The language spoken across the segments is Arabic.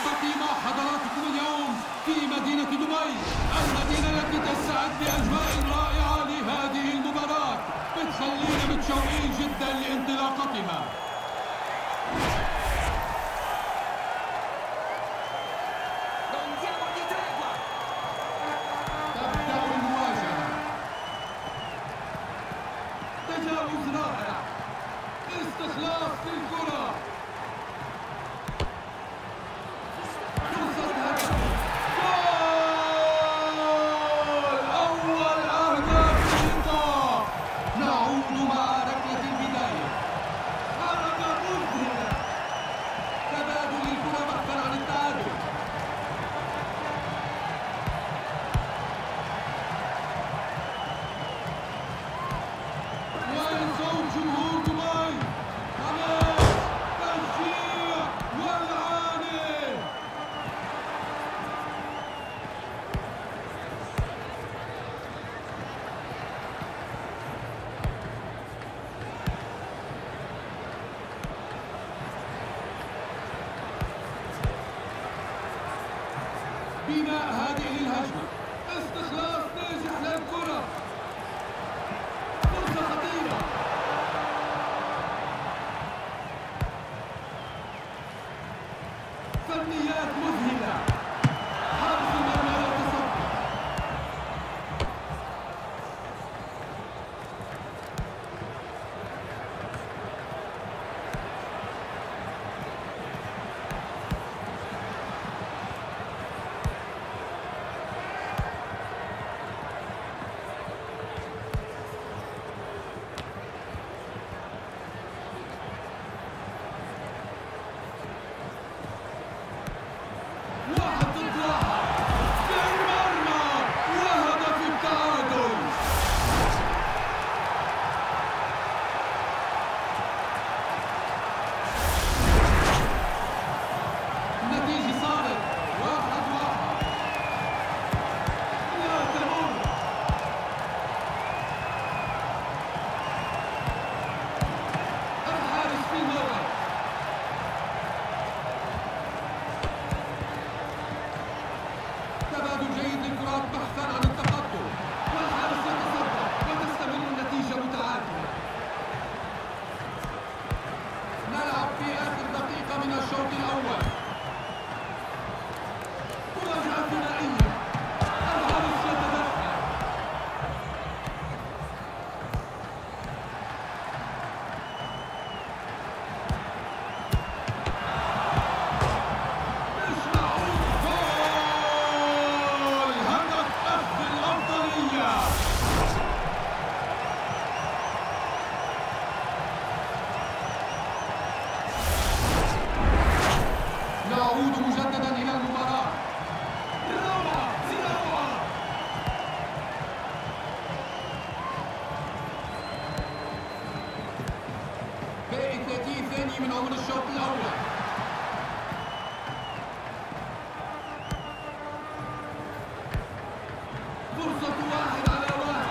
نلتقي مع حضراتكم اليوم في مدينة دبي، المدينة التي تستعد بأجواء رائعة لهذه المباراة بتخلينا متشوقين جدا لانطلاقتها. تبدأ المواجهة، تجاوز رائع، استخلاص للكرة، بناء هذه الهجمة، استخلاص ناجح للكرة، فرصة خطيرة، فنيات مذهلة، حارس المرمى يتصدى، تبادل جيد للكرات بحثا عن التقدم، والحارس يتصدى وتستمر النتيجة متعادلة. نلعب في آخر دقيقة من الشوط الأول، مواجهة ثنائية، الحارس يتدخل، نعود مجددا إلى المباراة. روعة روعة، باقي 30 ثانية من عمر الشوط الأول. فرصة 1-على-1.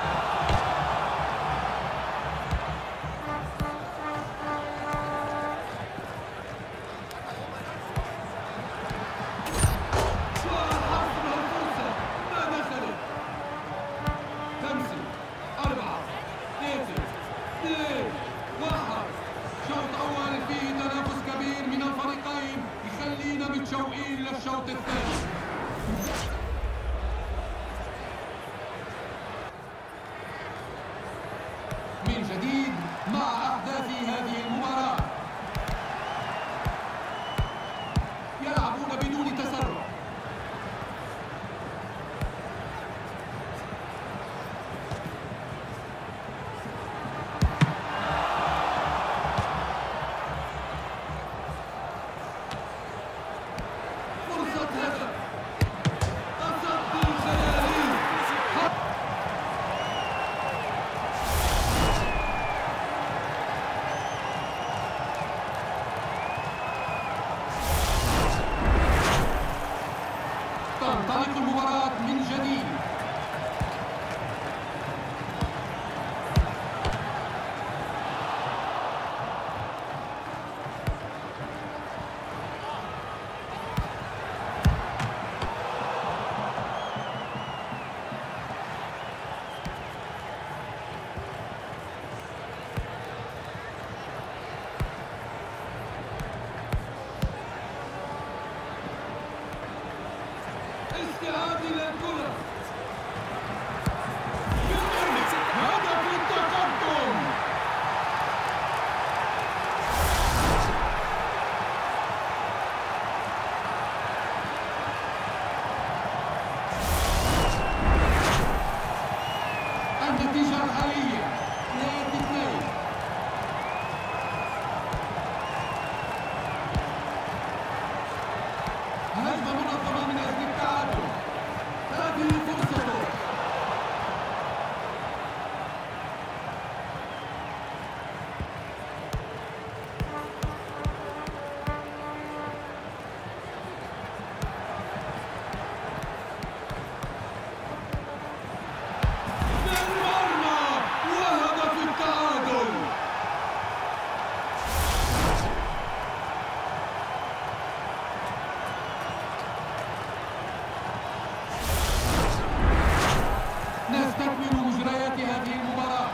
شوط أول فيه تنافس كبير من الفريقين يخلينا متشوقين للشوط الثاني. من جديد مع أحداث هذه المباراة، يلعبون بدون تسرع، تعادل الكرة. هدف التقدم. النتيجة الحالية 2-2. هجمة منظمة من أجل التعادل. هذه فرصته. نستكمل مجريات هذه المباراة.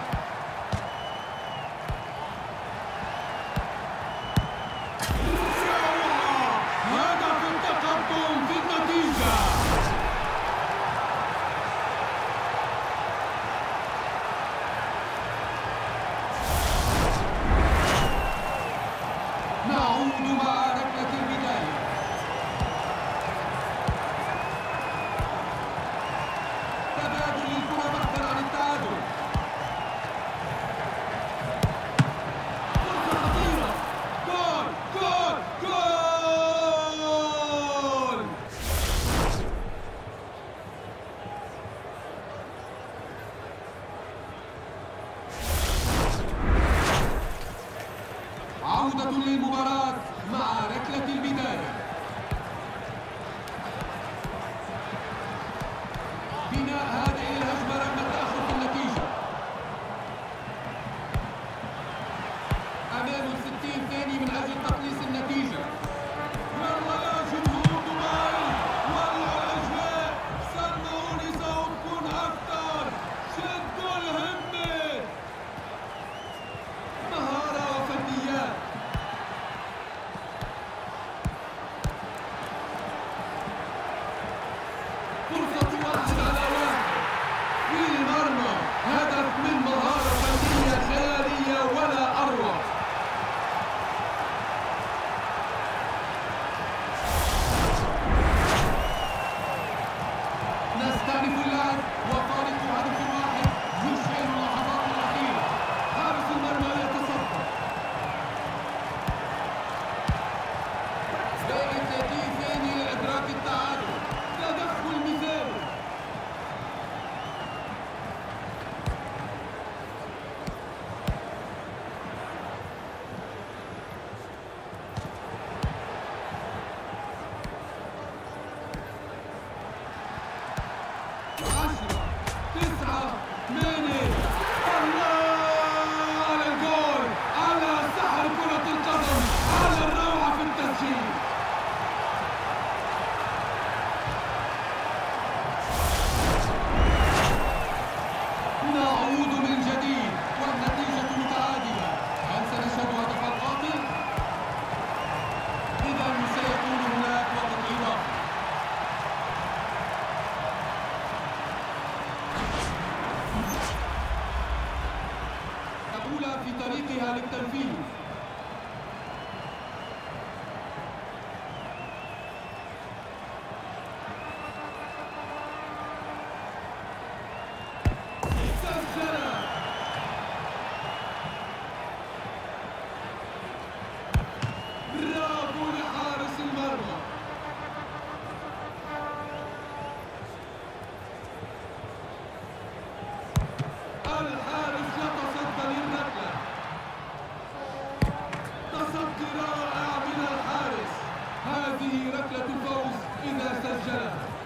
هدف التقدم في النتيجة. نعود مع ركلة البداية. تبادل الكرة بحثا عن التعادل. فرصة خطيرة. جول جول جول. عودة للمباراة مع ركلة البداية. بناء هذه الهجمة رغم التأخر في النتيجة. أمام 60 ثانية من أجل تقليص النتيجة. يلا يا جمهور دبي، ولعوا الأجواء، صنعوني صوتكم أكثر، شدوا الهمة. مهارة وفنيات. فرصة 1-1 في المرمى. هدف من مهارة فنية خيالية ولا أروع. نستأنف اللعب وفارق هدف واحد يشعل اللحظات الأخيرة. حارس المرمى يتصدر. باقي 30 ثانية لإدراك التعادل. تدخل مثالي. على الجول، على سحر كرة القدم، على الروعة في التسجيل. نعود من جديد والنتيجة متعادلة. هل سنشهد هدف القاتل؟ إذا سيكون هناك وقت إضافي. الأولى في طريقها للتنفيذ. سجل. برافو لحارس المرمى. الحارس يتصدى للركلة. تصدي رائع من الحارس. هذه ركلة الفوز إذا سجلها.